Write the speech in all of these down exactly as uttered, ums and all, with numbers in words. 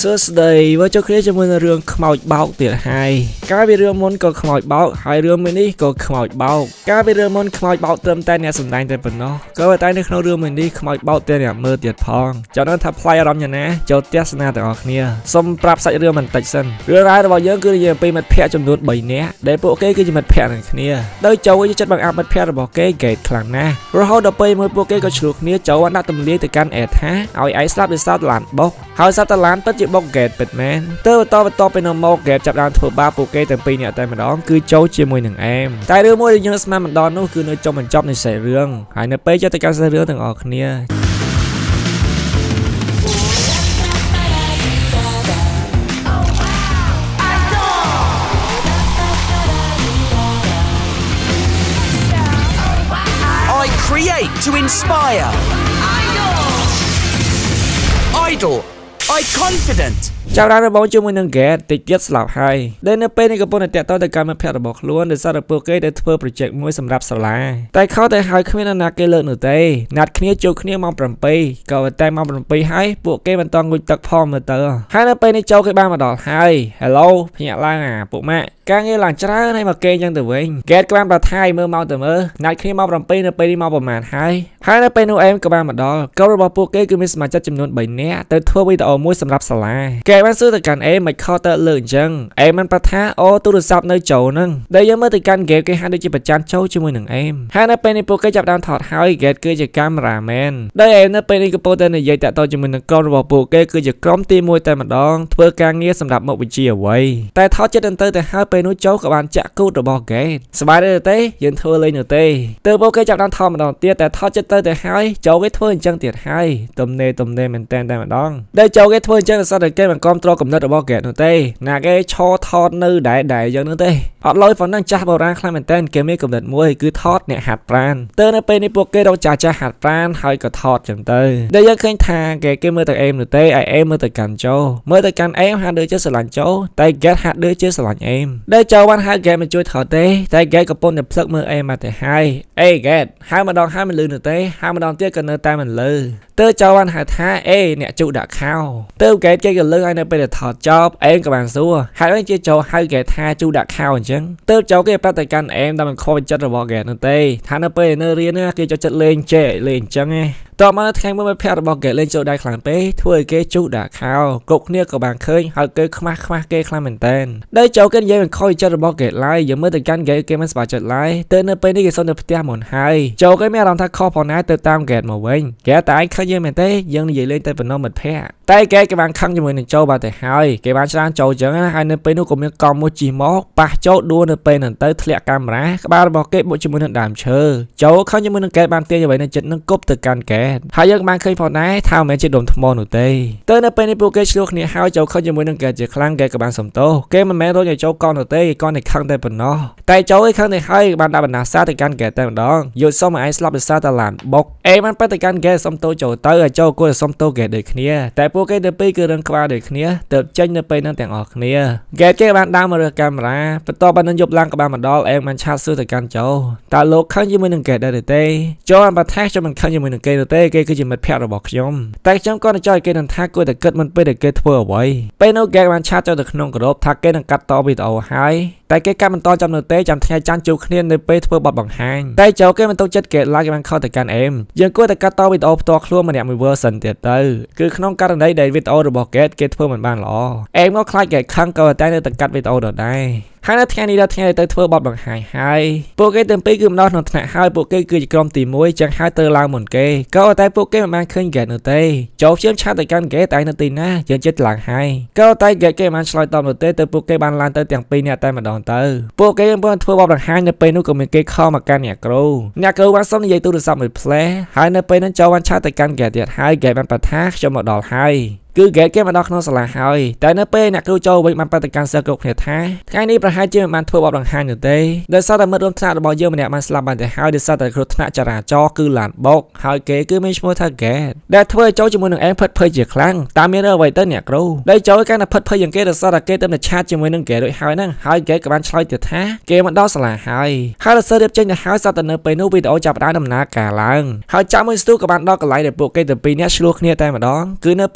Suốt với cho khi cho mình rương khmoi bọc tiệt hai cái video môn có khmoi bọc hai rương mình đi có khmoi bọc cái video môn khmoi bọc tầm tay nè sầm tay tay phần nó có về tay này không rương mình đi khmoi bọc tiền nè mơ tiệt phong cho nó thắp play rong nhà nè cho test na từ ở kia xong prap sạch rương mình tạch sân rương ra bao giờ cứ giờ pi mặt phe trong nuốt bảy né để bộ cái cái mặt phe này kia đôi cháu với chất bằng áp mặt phe là bỏ cái gate khẳng na rồi hậu đập pi mới bộ cái có chuột nia cháu anh đã tầm lý từ căn ẹt há ao ấy slap để sát làn bốc hậu sát ta lán tất chỉ bốc gate bịt man tơ to toเป็นโมเก็บจับดานถั่วบ้าโปเกแต่ปีเนี่ยแต่มาดองคือโจ้เชียร์มวยหนึ่งแอมแต่เรื่องมวยยังสมามันดอนนู้คือเนื้อจมมันจอบในใส่เรื่องหายเนื้อเป๊ะจะแต่การใส่เรื่องต่างออกเนี่ย I create to inspire Idol I confident เจ้าร้านระบบช่วยมือหนึ่งแกติดยึดสลับให้เดินเป้ในกระปุกในแต่ต้นแต่การมาแพร่ระบบล้วนโดยสารโปรเกตได้เพื่อโปรเจกต์มวยสำหรับสลายแต่เขาแต่หายขึ้นมานักเกลือหนึ่งเตยนัดขี้จูขี้มองปรำปีก็แต่มองปรำปีให้โปรเกตมันต้องกุญตักพ่อมาเตอให้นักเป้ในเจ้าเคยบ้านมาดอกให้ฮัลโหลพี่ล่างอ่ะปุ๊แม่การเงินหลังจ้าในมาเกยยังตัวเองแกกบ้านประไทยเมื่อเมาแต่เมื่อนัดขี้มองปรำปีนักเป้ที่มองประมาณให้ให้นักเป้นูเอ็มกับบ้านมาดอกก็ระบบโปรเกตคือมีสมาชิกจำนวนใบเนี้ยแต่ทั่วไปแต่เอามวยสำหรับสลายแกบ้านซื้อแต่การเอ็มไม่เข้าเตอเลื่อนจังเอ็มมันประทะโอ้ตู้ดูซับในโจนั่งได้ยังเมื่อติการเก็บแกฮันได้จีบจันโจ้ช่วยหนึ่งเอ็มฮันนั้นเป็นในโปรแกรมจับดาวถอดหายเก็บคือจะการราแมนได้เอ็มนั้นเป็นในกระโปรงแต่ในใหญ่แต่ต่อช่วยหนึ่งกล้องระบบโปรแกรมคือจะกล้องตีมวยแต่มาดองเพื่อการเงี้ยสำหรับหมกวิจิเอาไว้แต่ทอดจะเดินเตอแต่หายเป็นนู้โจ้กับอันจะกู้ระบบเกตสบายได้เต้ยืนทัวร์เลยหนึ่งเต้เตอโปรแกรมจับดาวถอดมาดองเตี้ยแต่ทอดจะเตอแต่หายโจ้ก็ทัวร์จังเตี้ยหายตุ่มเนยตุ่มเนยมันแตนแต่มาดองได้โจ้ก็ทัวร์จังแต่สัตว์เกมมันกล้องตรกับเนื้อระบบเกตหนึ่งเต้นาเกชอทอดนื้อได้ได้ยังนึกเต้อดลอยฝันนั่งจับโบราณคลายมันเต้นเกมไม่กำเนิดมวยคือทอดเนี่ยหัดปราณเตอร์ในเป็นในโปรเกตเราจะจะหัดปราณให้ก็ทอดจังเตอร์ได้ยังเคยทางแกเกมเมื่อแต่เอ็มหรือเต้ไอเอ็มเมื่อแต่กันโจเมื่อแต่กันเอ็มหัดเดือดเจ้าสลันโจแต่แกหัดเดือดเจ้าสลันเอ็มได้โจวันหัดแกมันช่วยถอดเต้แต่แกกับปนเนี่ยพลึกมือเอ็มมาแต่ให้เอ้แกให้มาดองให้มันลืมหรือเต้ให้มาดองเตี้ยกันเนื้อตามันลือเตอร์เจ้าวันหัดท้าเอ้เนี่ยจุดดักข้าวเตอร์แกเจ๊กันลือไอ้เนี่ยไปเดือดถอดจอบเอ็มกับบางซัวให้ไอ้เจ๊โจให้แกท้าจุดดักข้าวจังเตอร์เจ้าแกปฏิกันเอ็มแต่มันคอยจัดระบอกแกนั่นเต้ท่านไปเนเรียนเนี่ยแกจะจัดเล่นเจ๊เล่นจังไงต่อมาแทงเมื่อมาแพร่ระบอกแกเล่นโจได้ขลังเป้ถ้วยแกจุดดักข้าวกกเนี่ยกับบางเคยให้แกขมาขมาแกขลังเหมือนเต้นได้เจ้ากันยังมันคอยจัดระบอกแกไล่ยังเมื่อแต่กันแกแกมันสบายจัดไล่เต้นไปนี่แกสนเดือดเตี้ยหมดให้เจ้าก็ไม่รำทักคอพอนะเติมตามแกมาเว้งแกตายข้ายังเหมือนเต้ยังนี่เล่นเต้เป็นน้องเหมือนแพ้แต่แกแกบางครั้งจะเหมือนโจบาแต่ให้แกบางชนะโจจังนะให้เนื้อไปนู่นก็มีกอมโมจิมอกปะโจดูเนื้อไปนั่นเต้ทะเลกามระบาระบอกแกบุจิมือนั่นดามเชอโจเขาจะมือนั่นแกบางเตี้ยจะไปนั่นจัดนั่งกบตึกการแกหายังบางเคยพอนะเท้าแม่จะโดนทมอหนูเต้เต้เนื้อไปในโปรแกรมลูกเนี่ยเขาโจเขาจะมือนั่นแกจะคลั่งแกกับบางสมโตแกมันแม่รถใหญ่โจก้อนหนูเต้ก้อนในข้างได้ปนนอแต่โจไอ้ข้างในให้บางดาบนาซาตึกการแกแต่ดองหยุดซ่อมไอ้สลับซาตลาดบกเอ้มันไปตึกการแกสมโตโจเต้โจก็จะสมโตแกเด็กเนี่ยแต่โปรแกรมเดินไปคือเรื่องกว่าเด็กเนี่ยเติบเจนเดินไปนั่งแต่งออกเนี่ยแกแกบางดาวมาเรื่องการมาปต่อบันนั้นยบล่างกับบางมาดอลเองมันชาซื้อตึกการโจแต่โลกข้างยืมมือหนึ่งแกได้เต้โจอันประทักจะมันข้างยืมมือหนึ่งแกเต้แกคือจะมันแพ้ระบอกยมแต่จำก้อนจอยแกนั่งทักกูแต่เกิดมันไปแต่แกทั่วไว้เป็นโอแกมันชาเจ้าตึกนงกระดบทักแกนั่งกัดต่อไปต่อหายแต่แกการมันตอนจำเนื้อเต้จำแทนจานจูเคลียนในเป้ทั่วบอดบังหางแต่เจ้าแกมันต้องจัดเกตลายมันเข้าแต่การเอ็มยังกูแต่กัดต่อไปต่อตัวครัวมันเนี่ยมีเวอร์สันเตียเตอร์คือขนมการใดใดวิดโอระบอกแกเกตเพิ่มเหมือนบ้านหรอเอ็มก็คล้ายแกข้างเกาแต่ในแต่กัดวิดโอเดินได้ให้นักแทนนี้นักแทนเตอร์ทั่วบอดบังหายหายโปรเกตเต็มปีคือมันนอนหนุนหน้าหายโปรเกตคือจะกลมตีมวยจังหายเตอร์ลาวหมุนเกย์ก็แต่โปรเกตมันขึ้นแกเนื้อเต้โจเชื่อมชาแต่การเกตแต่เนื้อตีน่ายังเจ็ดหลังหายก็แต่แกเกมันชลอยตอมเนื้อเต้เตอร์โปรเกตบานลานเตอร์แต่งปีเนี่ยแต่มาดอนเตอร์โปรเกตยังเพิ่มทั่วบอดบังหายในปีนู้นก็มีเกย์เข้ามาการเนี่ยกรูเนี่ยกรูวันซ้อมในยัยตู้ดูซับเหมือนเพลย์หายในปีนั้นโจวันชาแต่การเกตเดียดหายแกมันประทักจะหมดดอกหายคือแกแกมาดอกน้องสลายหายแต่เนื้อเป้เนี่ยคือโจวิมันปฏิการเสือกกเนี่ยท้าทั้งนี้ประหารเจ้ามันทั่วบอลหลังหายอยู่เต้โดยซาแต่เมื่อรวมธนาบอลเยอะมันเนี่ยมันสลับมันแต่หายโดยซาแต่ครุธนาจราจอคือหลานบกหายแกคือไม่ช่วยทักแกได้ทั่วโจจมูกหนึ่งเอ็มเพิดเพยเจียครั้งตามเมื่อเรื่องไวเตอร์เนี่ยกรูได้โจการเพิดเพยอย่างแกโดยซาแต่แกเติมในชาติจมูกหนึ่งแกโดยหายนั่งหายแกกับมันชลอยเตียท้าแกมันดอกสลายหายหายเราเสือเดียบเจนจะหายซาแต่เนื้อไปนู้วิดีโอจับได้ดำนากาลังหายจ้ามือสู้กับมันดอกกันไหลเดี๋ยวโปรแกรมแต่ปีนี้ชลูกเนี่ยแต่มาดองคือเนื้อไปนั้นโจบ้าน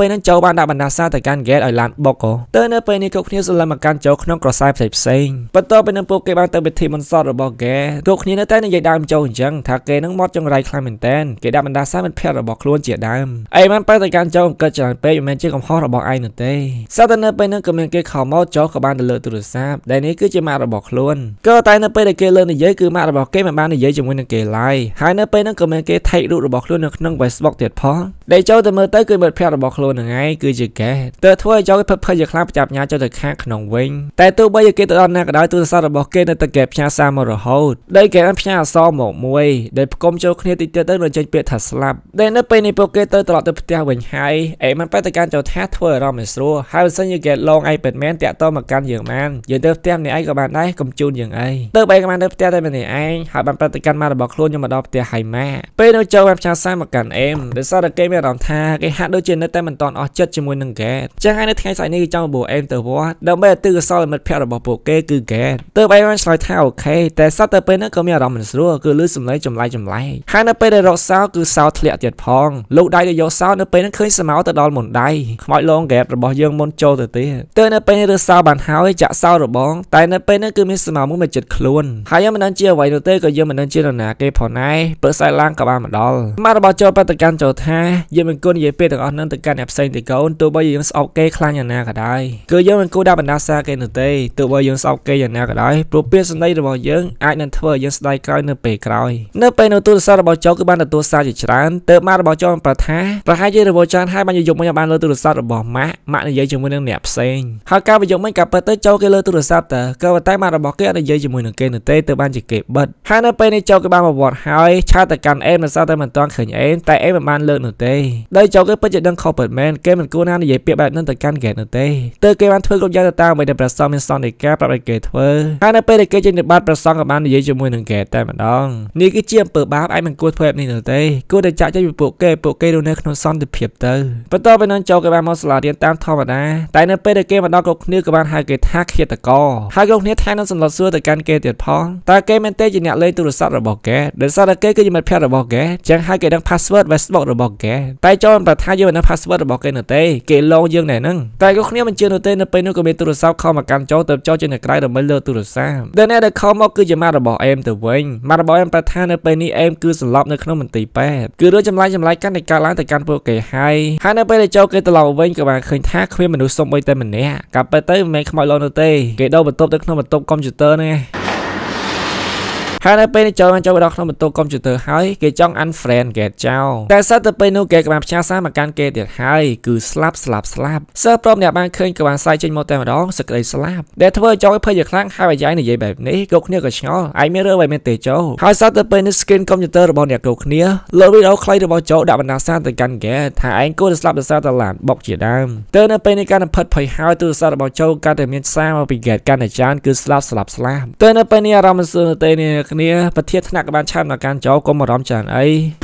បានដាក់បណ្ដាសាទៅកាន់ Gate ឲ្យឡានបុកទៅនៅពេលនេះគ្រប់គ្នាសម្លឹងមកកាន់ចូលក្នុងក្រសែផ្សេងផ្សេងបន្ទាប់ពីនឹងពួកគេបានទៅពិធីមន្តសតរបស់ Gate គ្រប់គ្នានៅតែនិយាយដើមចូលអញ្ចឹងថាគេនឹងមកចង្រៃខ្លាំងមែនតើគេដាក់បណ្ដាសាមិត្តភ័ក្តិរបស់ខ្លួនជាដើមអីមិនបែរទៅកាន់ចូលអង្គិតច្រើនពេកមិនមែនជាកំហុសរបស់ឯងនោះទេសតើនៅពេលហ្នឹងក៏មានគេខំមកចូលក៏បានទៅលើទូរស័ព្ទដែលនេះគឺជាម៉ាក់របស់ខ្លួនក៏តែនៅពេលដែលគេលើនិយាយគឺម៉ាក់របស់គេមិនបាននិយាយជាមួយនឹងគេឡើយហើយនៅពេលហ្នឹងក៏មានគេថៃរូបរបស់ខ្លួននៅក្នុង Facebook ទៀតផងដែលចូលទៅមើលទៅគឺមិត្តភ័ក្តិរបស់ខ្លួនហ្នឹងឯងគឺជាគេទៅធ្វើឲ្យចូលគេផិតភ័យជាខ្លាំងប្រចាំញ៉ាចូលទៅខាងក្នុងវិញតែទោះបីជាគេទៅដល់ណាក៏ដោយទូរស័ព្ទរបស់គេនៅតែគេផ្ញើសារមករហូតដែលគេបានផ្ញើអក្សរមកមួយដែលផ្គុំចូលគ្នាតិចទៀតទៅនឹងចេញពាក្យថាស្លាប់ដែលនៅពេលនេះពួកគេទៅត្រឡប់ទៅផ្ទះវិញហើយអេមិនបែរទៅកាន់ចូលថាធ្វើអារម្មណ៍មិនស្រួលហើយបើសិនជាគេឡងអីពេតមែនតាក់តមកកាន់យើងបានយើងទៅផ្ទះម្នាក់ឯងក៏បានដែរកុំជូនយើងអីទៅបីក៏បានទៅផ្ទះតែម្នាក់ឯងហើយបានប្រតិកម្មមករបស់ខ្លួនខ្ញុំមកដល់ផ្ទះហើយម៉ាពេលនៅចូលបានផ្ញើសារមកកាន់អេមដោយសារតែគេមានអារម្មណ៍ថាគេហាក់ដូចជានៅតែមិនតន់អស់ចិត្តជាមួយនឹងហ្គេតចឹងហើយនៅថ្ងៃស្អែកនេះគេចង់បបួលអេមទៅវត្តដើម្បីឲ្យទិកសលមិត្តភ័ក្តិរបស់ពួកគេគឺហ្គេតទៅបីបានឆ្លើយថាអូខេតែសត្វទៅពេលហ្នឹងក៏មានអារម្មណ៍មិនស្រួលគឺលឺសំឡេងចម្លែកចម្លែកហើយនៅពេលដែលរកសោគឺសោធ្លាក់ទៀតផងលោកដៃដែលយកសោនៅពេលហ្នឹងឃើញស្មៅទៅដល់មុនដៃខ្មោចលងហ្គេតរបស់យើងមុនចូលទៅទៀតទៅនៅពេលនេះរើសោបានហើយចាក់សោរបងតែនៅពេលហ្នឹងគឺមានស្មៅមួយមកចិត្តខ្លួនហើយយើងមិនដឹងជាអ្វីនោះទេក៏យើងមិនដឹងជានរណាគេផងដែរព្រឹកស្អែកឡើងក៏បានមកដល់ម៉ាក់របស់ចូលបដកម្មចូលថាយើងមិនគួរនិយាយពេលទាំងអស់ហ្នឹងទៅកាន់អ្នកផ្សេងទេកូនទោះបីយើងស្អប់គេខ្លាំងយ៉ាងណាក៏ដោយគឺយើងមិនគួរដាក់បណ្ដាសាគេនោះទេទោះបីយើងស្អប់គេយ៉ាងណាក៏ដោយព្រោះពាក្យសម្ដីរបស់យើងអាចនឹងធ្វើឲ្យយើងស្ដាយក្រោយនៅពេលក្រោយនៅពេលនៅទូរស័ព្ទរបស់ចូលគឺបានទទួលសារជាច្រើនទើបម៉ាក់របស់ចូលប្រថាប្រហែលជារវល់ច្រើនហើយបានយកមកបានលើទូរស័ព្ទរបស់ម៉ាក់ម៉ាក់និយាយជាមួយនឹងអ្នកផ្សេងហើយការបញ្យកមិញក៏ពិតទៅចូលគេលើទូរស័ព្ទតើក៏តែម៉ាក់របស់គេអត់និយាយជាមួយនឹងគេនោះទេទើបបានជាគេបិទហើយនៅពេលនេះចូលគេបានមកវត្តហើយឆាតទៅកាន់អេមមិនសោះតែមិនទាន់ឃើញអេមតែអេមមិនបានលើកនោះទេដោយចូលគេពិតជាដឹងខុសពិតមែនគេមិនគួរណានិយាយពាក្យបែបហ្នឹងទៅកាន់គេនោះទេទើបគេបានធ្វើគ្រប់យ៉ាងទៅតាមអ្វីដែលព្រះសង្ឃមានសន្និការប្រាប់ឲ្យគេធ្វើហើយនៅពេលដែលគេចេញទៅបាត់ព្រះសង្ឃក៏បាននិយាយជាមួយនឹងគេតែម្ដងនេះគឺជាអំពើបាបឯងមិនគួរធ្វើបែបនេះនោះទេគួរតែចាក់ចេញពីពួកគេពួកគេរស់នៅក្នុងសន្តិភាពទៅបន្ទាប់ពីនឹងចូលគេបានមកសាលារៀនតាមធម្មតាតែនៅពេលដែលគេមកដល់គ្រប់គ្នាក៏បានហៅគេថាឃាតករហើយគ្រប់គ្នាថែនឹងសន្លត់សួរទៅកាន់គេទៀតផងតើគេមែនទេជាអ្នកលេងទូរស័ព្ទរបស់គេដោយសារតែគេគឺជាមិត្តភ័ក្តិរបស់គេចឹងហើយគេដឹង password Facebook របស់គេតែចូលមិនប្រថាយើងមិនដឹង password របស់គេនោះទេគេឡងយើងណែហ្នឹងតែគ្រប់គ្នាមិនជឿនោះទេនៅពេលនោះក៏មានទូរស័ព្ទខំមកកាន់ចូលទៅចូលចេញទៅក្រៅដើម្បីលើទូរស័ព្ទដែលអ្នកដែលខំមកគឺជាម៉ាក់របស់អេមទៅវិញម៉ាក់របស់អេមប្រថានៅពេលនេះអេមគឺសន្លប់នៅក្នុងមន្ទីរពេទ្យគឺរឿងចម្លែកចម្លែកកាន់តែកើតឡើងទៅកាន់ពួកគេហើយហើយនៅពេលដែលចូលគេត្រឡប់វិញក៏បានឃើញថាគ្មានមនុស្សសុំបីតែម្នាក់កាប់ទៅទៅមិនមែនខ្មោចឡងនោះទេគេដោបន្ទប់ទៅក្នុងបន្ទប់កុំព្យូទ័រហ្នឹងហើយនៅពេលនេះចូលបានចូលដល់ក្នុងបន្ទប់កុំព្យូទ័រហើយគេចង់ unfriend គេចោលតែសត្វទៅពេលនោះគេក៏បានផ្ញើសារមកកាន់គេទៀតហើយគឺស្លាប់ស្លាប់ស្លាប់សើព្រមអ្នកបានឃើញក៏បានសាយចេញមកតែម្ដងសក្តីស្លាប់ដែលធ្វើឲ្យចូលភ័យជាខ្លាំងហើយអាយ៉ៃនិយាយបែបនេះគ្រប់គ្នាក៏ឆ្ងល់ឯងមានរឿងអ្វីមែនទេចូលហើយសត្វទៅពេលនេះ skin កុំព្យូទ័ររបស់អ្នកគ្រប់គ្នាលើវីដេអូខ្លីរបស់ចូលដាក់បណ្ដាសារទៅកាន់គេថាឯងគួរតែស្លាប់ដោយសារតែឡានបុកជាដើមទៅនៅពេលនេះការផិតភ័យហើយទូរស័ព្ទរបស់ចូលកាន់តែមានសារមកពីគេកាន់តែច្រើនគឺស្លាប់ស្លាប់ស្លាប់ទៅនៅពេលនេះអារម្មណ៍មិនសួរទេនេះគ្នាប្រធានថ្នាក់ក៏បានឆាប់ដល់ការចូលកុំអារម្មណ៍ច្រើនអី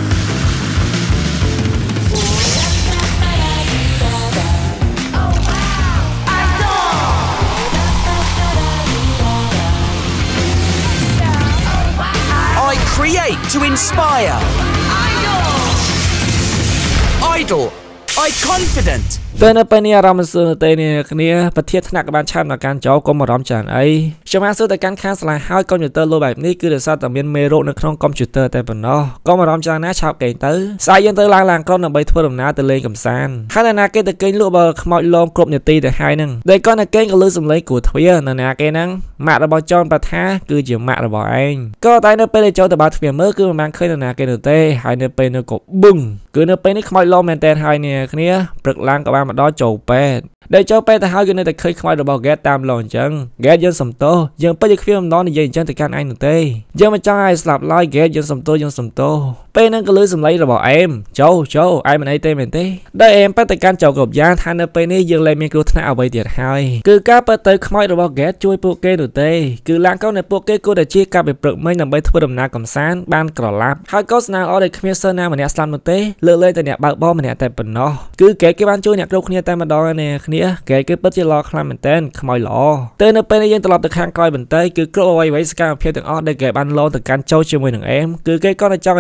I create to inspire. Idol. I confident. ទៅនៅពេលនេះអារម្មណ៍មិនសួរទេនេះគ្នាប្រធានថ្នាក់ក៏បានឆាប់ដល់ការចូលកុំអារម្មណ៍ច្រើនអីខ្ញុំបានសួរទៅកាន់ខាងសាលាហើយកុំព្យូទ័រលោបែបនេះគឺដោយសារតែមានមេរោគនៅក្នុងកុំព្យូទ័រតែប៉ុណ្ណោះកុំអារម្មណ៍ច្រើនណាឆាប់គេទៅស្អែកយើងទៅឡើងឡានក្រុងដើម្បីធ្វើដំណើរទៅលេងកម្សាន្តហើយនរណាគេទៅគេងលក់បើខ្មោចលងគ្រប់នាទីទៅហើយហ្នឹងដែលគាត់នៅគេងក៏លឺសំឡេងគួរទ្វារនរណាគេហ្នឹងម៉ាក់របស់ចនប្រថាគឺជាម៉ាក់របស់ឯងក៏តែនៅពេលដែលចូលទៅបើទ្វារមើលគឺមិនបានឃើញនរណាគេនោះទេហើយនៅពេលនោះក៏បឹងគឺនៅពេលនេះខ្មោចលងមែនតើហើយនេះគ្នាព្រឹកឡើងក៏បានមកដល់ចូលពេទ្យដែលចូលពេទ្យទៅហើយគឺនៅតែឃើញខ្មោចរបស់ Gate តាមឡងអញ្ចឹង Gate យើងសំទោសយើងពិតជាគ្មានបំណងនិយាយអញ្ចឹងទៅកាន់ឯងនោះទេយើងមិនចង់ឲ្យស្លាប់ឡើយ Gate យើងសំទោសយើងសំទោសពេលហ្នឹងក៏លឺសំឡេងរបស់អេមចូលចូលឯងមិនអីទេមែនទេដែលអេមប៉ែទៅកាន់ចូលគ្រប់យ៉ាងថានៅពេលនេះយើងលែងមានគ្រោះថ្នាក់អ្វីទៀតហើយគឺការប៉ែទៅខ្មោចរបស់ Gate ជួយពួកគេនោះទេគឺឡានកូននៃពួកគេគួរតែជាការពីព្រឹកមិញដើម្បីធ្វើដំណើរកំសាន្តបានក្រឡាប់ហើយក៏ស្នើអត់ឲ្យគ្មានសិស្សណាម្នាក់ស្លាប់នោះទេលើកលែងតែអ្នកបើកបរម្នាក់តែប៉ុណ្ណោះគឺគេគេបានជួយអ្នកគ្រប់គ្នាតែម្ដងនេះគ្នាគេគេពិតជាល្អខ្លាំងមែនតើខ្មោចល្អទៅនៅពេលនេះយើងត្រឡប់ទៅខាងក្រោយបន្តិចគឺគ្រប់អ្វីៗសកម្មភាពទាំងអស់ដែលគេបានឡងទៅកាន់ចូលជាមួយនឹងអេមគឺគេក៏ចង់ឲ្យចូលជាមួយ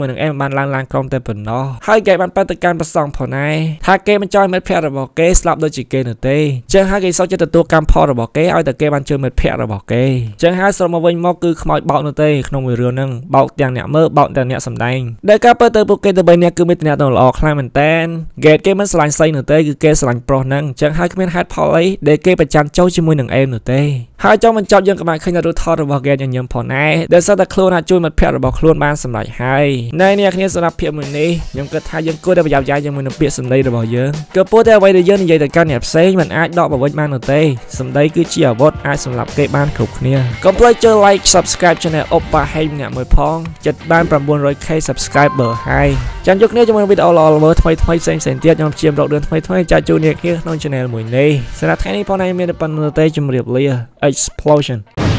នឹងអេបានឡើងឡើងក្រុមតែប៉ុណ្ណោះហើយគេបានបាត់ទៅកាន់ប្រសងផងដែរថាគេមិនចង់មិត្តភ័ក្តិរបស់គេស្លាប់ដូចជាគេនោះទេចឹងហើយគេសុខចិត្តទទួលកម្មផលរបស់គេឲ្យតែគេបានជួយមិត្តភ័ក្តិរបស់គេចឹងហើយស្រមកវិញមកគឺខ្មោចបោកនោះទេក្នុងមួយរឿងហ្នឹងបោកទាំងអ្នកមើលបោកទាំងអ្នកសម្ដែងដែលការពិតទៅពួកគេទៅបីអ្នកគឺមានតំណែងល្អខ្លាំងមែនតើហ្គេតគេមិនស្រឡាញ់ស្អីនោះទេគឺគេស្រឡាញ់ប្រុសហ្នឹងចឹងហើយគ្មានហេតុផលអីដែលគេប្រចាំចូលជាមួយនឹងអេមនោះទេហើយចង់បញ្ចប់យើងក៏បានឃើញរូបថតរបស់ហ្គេតញញឹមផងដែរដែលសត្វតែខ្លួនអាចជួយមិត្តភ័ក្តិរបស់ខ្លួនបានសម្រេចហើយណែអ្នកគ្នាសម្រាប់ភាពមួយនេះខ្ញុំគិតថាយើងគួរតែប្រយ័ត្នប្រយែងជាមួយនឹងពាក្យសម្ដីរបស់យើងក៏ពោលតែអ្វីដែលយើងនិយាយទៅកាន់អ្នកផ្សេងមិនអាចដកបវិច្ចបាននោះទេសម្ដីគឺជាអាវុធអាចសម្លាប់គេបានគ្រប់គ្នាកុំភ្លេចចូល like subscribe channel Oppa Hay ម្នាក់មួយផងចិត្តបានnine hundred k subscriber ហើយចាំជួបគ្នាជាមួយវីដេអូល្អៗថ្មីៗផ្សេងៗទៀតខ្ញុំព្យាយាមរករឿងថ្មីៗចាក់ជូនអ្នកគ្នាក្នុង channel មួយនេះសម្រាប់ថ្ងៃនេះផងណាមានតែប៉ុណ្្នឹងទេជម្រាបលា Explosion